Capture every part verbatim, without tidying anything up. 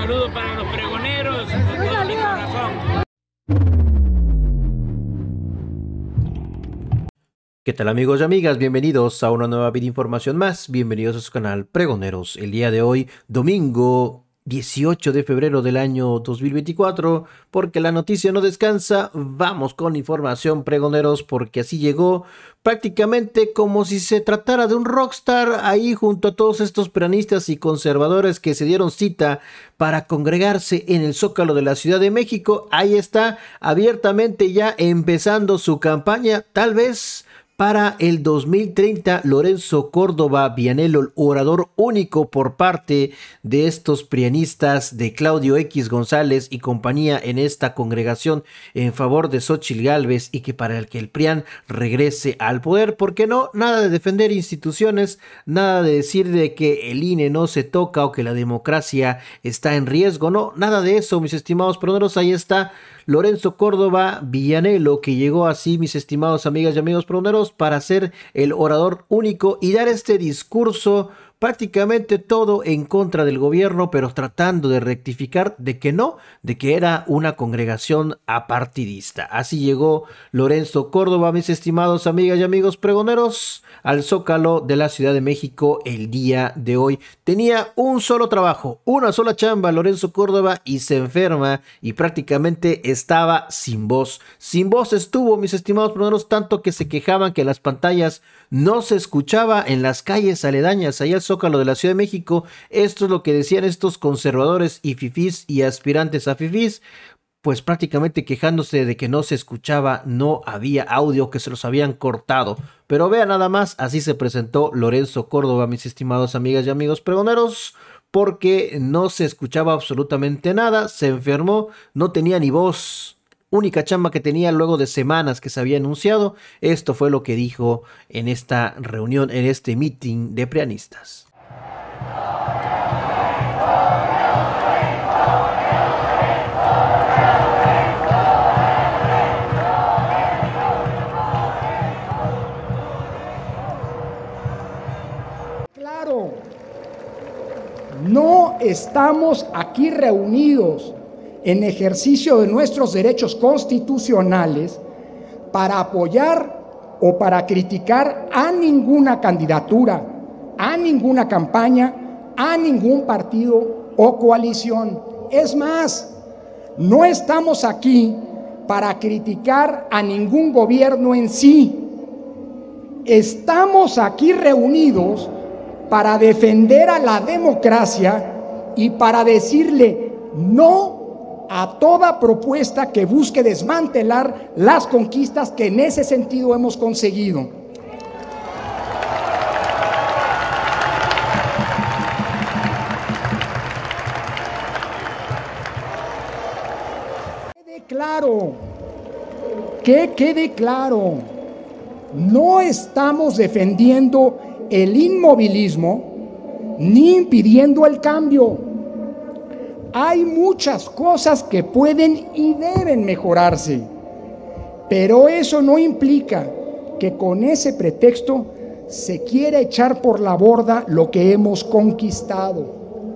saludo para los pregoneros, con todo mi corazón. ¿Qué tal amigos y amigas? Bienvenidos a una nueva video información más, bienvenidos a su canal Pregoneros. El día de hoy, domingo dieciocho de febrero del año dos mil veinticuatro, porque la noticia no descansa, vamos con información pregoneros, porque así llegó prácticamente como si se tratara de un rockstar ahí junto a todos estos peronistas y conservadores que se dieron cita para congregarse en el Zócalo de la Ciudad de México. Ahí está, abiertamente ya empezando su campaña, tal vez para el dos mil treinta, Lorenzo Córdoba Vianello, el orador único por parte de estos prianistas de Claudio X González y compañía en esta congregación en favor de Xóchitl Gálvez y que para el que el PRIAN regrese al poder. ¿Por qué no? Nada de defender instituciones, nada de decir de que el I N E no se toca o que la democracia está en riesgo, no, nada de eso, mis estimados pregoneros. Ahí está Lorenzo Córdoba Vianello, que llegó así, mis estimados amigas y amigos pregoneros, para ser el orador único y dar este discurso prácticamente todo en contra del gobierno, pero tratando de rectificar de que no, de que era una congregación apartidista. Así llegó Lorenzo Córdoba, mis estimados amigas y amigos pregoneros, al Zócalo de la Ciudad de México el día de hoy. Tenía un solo trabajo, una sola chamba, Lorenzo Córdoba, y se enferma y prácticamente estaba sin voz. Sin voz estuvo, mis estimados pregoneros, tanto que se quejaban que las pantallas no se escuchaba en las calles aledañas allá al Zócalo de la Ciudad de México. Esto es lo que decían estos conservadores y fifís y aspirantes a fifís, pues prácticamente quejándose de que no se escuchaba, no había audio, que se los habían cortado. Pero vean nada más, así se presentó Lorenzo Córdoba, mis estimados amigas y amigos pregoneros, porque no se escuchaba absolutamente nada, se enfermó, no tenía ni voz. Única chamba que tenía luego de semanas que se había anunciado. Esto fue lo que dijo en esta reunión, en este meeting de prianistas. Claro, no estamos aquí reunidos en ejercicio de nuestros derechos constitucionales para apoyar o para criticar a ninguna candidatura, a ninguna campaña, a ningún partido o coalición. Es más, no estamos aquí para criticar a ningún gobierno en sí. Estamos aquí reunidos para defender a la democracia y para decirle no a toda propuesta que busque desmantelar las conquistas que en ese sentido hemos conseguido. Que quede claro, que quede claro, no estamos defendiendo el inmovilismo ni impidiendo el cambio. Hay muchas cosas que pueden y deben mejorarse, pero eso no implica que con ese pretexto se quiera echar por la borda lo que hemos conquistado.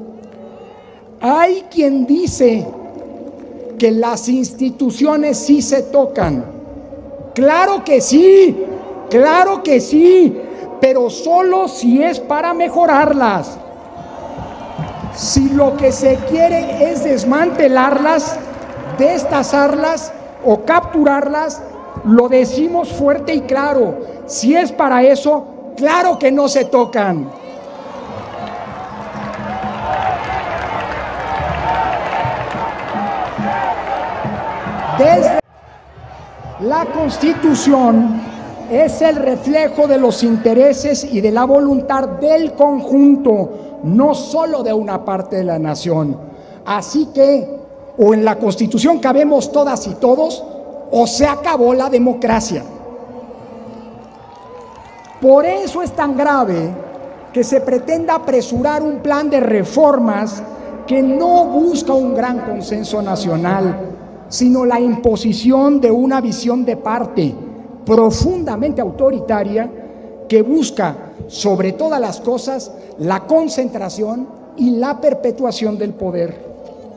Hay quien dice que las instituciones sí se tocan. Claro que sí, claro que sí, pero solo si es para mejorarlas. Si lo que se quiere es desmantelarlas, destazarlas o capturarlas, lo decimos fuerte y claro. Si es para eso, claro que no se tocan. Desde la Constitución es el reflejo de los intereses y de la voluntad del conjunto, no solo de una parte de la nación. Así que, o en la Constitución cabemos todas y todos, o se acabó la democracia. Por eso es tan grave que se pretenda apresurar un plan de reformas que no busca un gran consenso nacional, sino la imposición de una visión de parte profundamente autoritaria que busca, sobre todas las cosas, la concentración y la perpetuación del poder.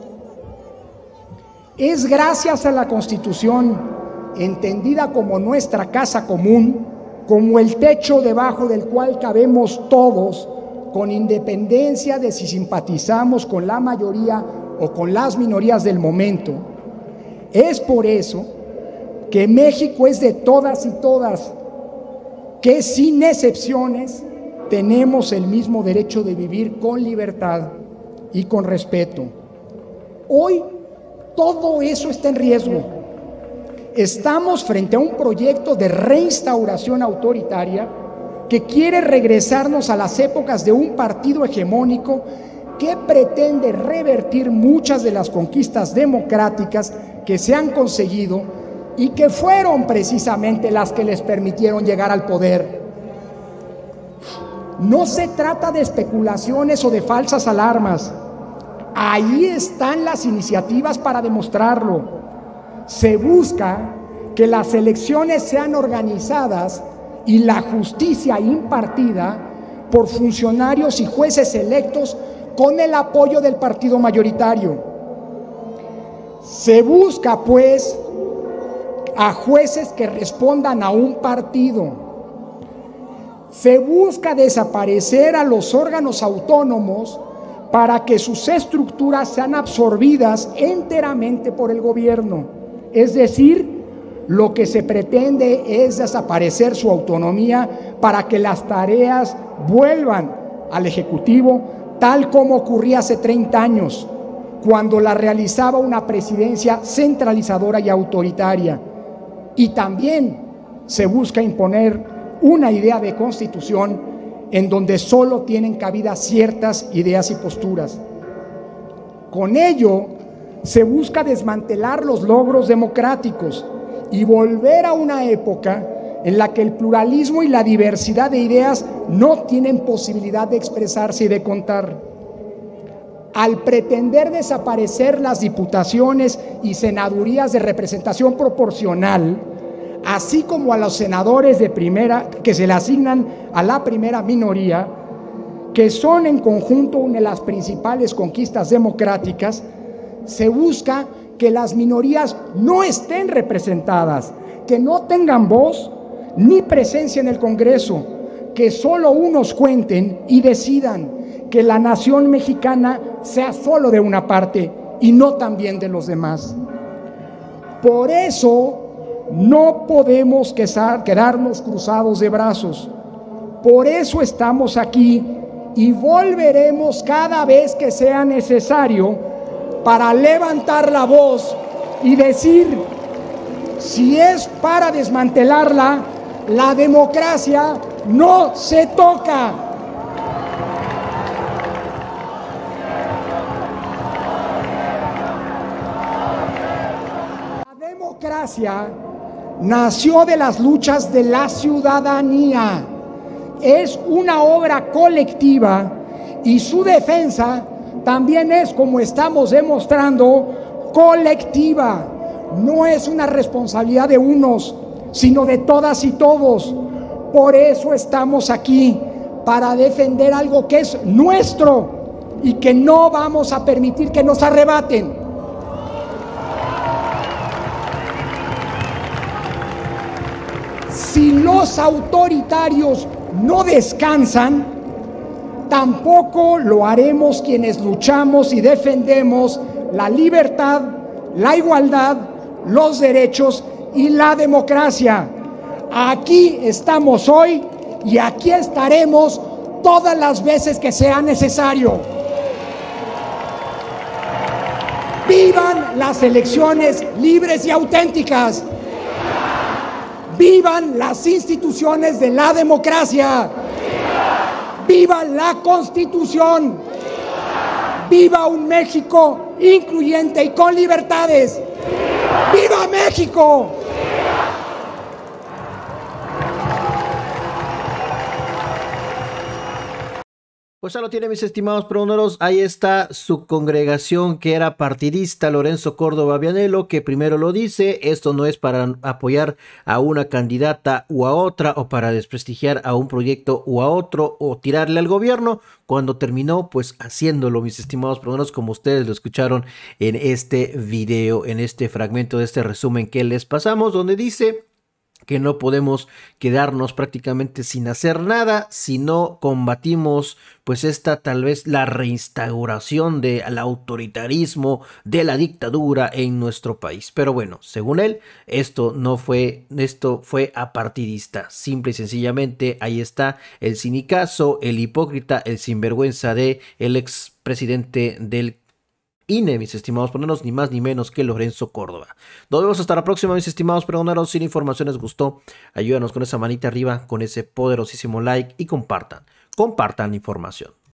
Es gracias a la Constitución, entendida como nuestra casa común, como el techo debajo del cual cabemos todos, con independencia de si simpatizamos con la mayoría o con las minorías del momento. Es por eso que México es de todas y todas, que sin excepciones tenemos el mismo derecho de vivir con libertad y con respeto. Hoy todo eso está en riesgo. Estamos frente a un proyecto de reinstauración autoritaria que quiere regresarnos a las épocas de un partido hegemónico que pretende revertir muchas de las conquistas democráticas que se han conseguido y que fueron precisamente las que les permitieron llegar al poder. No se trata de especulaciones o de falsas alarmas. Ahí están las iniciativas para demostrarlo. Se busca que las elecciones sean organizadas y la justicia impartida por funcionarios y jueces electos con el apoyo del partido mayoritario. Se busca, pues, a jueces que respondan a un partido. Se busca desaparecer a los órganos autónomos para que sus estructuras sean absorbidas enteramente por el gobierno. Es decir, lo que se pretende es desaparecer su autonomía para que las tareas vuelvan al Ejecutivo, tal como ocurría hace treinta años, cuando la realizaba una presidencia centralizadora y autoritaria. Y también se busca imponer una idea de constitución en donde solo tienen cabida ciertas ideas y posturas. Con ello, se busca desmantelar los logros democráticos y volver a una época en la que el pluralismo y la diversidad de ideas no tienen posibilidad de expresarse y de contar. Al pretender desaparecer las diputaciones y senadurías de representación proporcional, así como a los senadores de primera que se le asignan a la primera minoría, que son en conjunto una de las principales conquistas democráticas, se busca que las minorías no estén representadas, que no tengan voz ni presencia en el Congreso, que solo unos cuenten y decidan, que la nación mexicana sea solo de una parte y no también de los demás. Por eso no podemos quedarnos cruzados de brazos. Por eso estamos aquí y volveremos cada vez que sea necesario para levantar la voz y decir, si es para desmantelarla, la democracia no se toca. La democracia nació de las luchas de la ciudadanía. Es una obra colectiva y su defensa también es, como estamos demostrando, colectiva. No es una responsabilidad de unos, sino de todas y todos. Por eso estamos aquí, para defender algo que es nuestro y que no vamos a permitir que nos arrebaten. Si los autoritarios no descansan, tampoco lo haremos quienes luchamos y defendemos la libertad, la igualdad, los derechos y la democracia. Aquí estamos hoy y aquí estaremos todas las veces que sea necesario. ¡Vivan las elecciones libres y auténticas! ¡Vivan las instituciones de la democracia! ¡Viva la Constitución! ¡Viva un México incluyente y con libertades! ¡Viva México! Pues ya lo tiene, mis estimados pregoneros. Ahí está su congregación que era partidista, Lorenzo Córdoba Vianello, que primero lo dice: esto no es para apoyar a una candidata u a otra, o para desprestigiar a un proyecto u a otro, o tirarle al gobierno, cuando terminó pues haciéndolo, mis estimados pregoneros, como ustedes lo escucharon en este video, en este fragmento de este resumen que les pasamos, donde dice que no podemos quedarnos prácticamente sin hacer nada si no combatimos pues esta tal vez la reinstauración del autoritarismo, de la dictadura en nuestro país. Pero bueno, según él, esto no fue, esto fue apartidista. Simple y sencillamente ahí está el cinicazo, el hipócrita, el sinvergüenza de el expresidente del I N E, mis estimados pregoneros, ni más ni menos que Lorenzo Córdoba. Nos vemos hasta la próxima, mis estimados pregoneros. Si la información les gustó, ayúdanos con esa manita arriba, con ese poderosísimo like y compartan, compartan la información.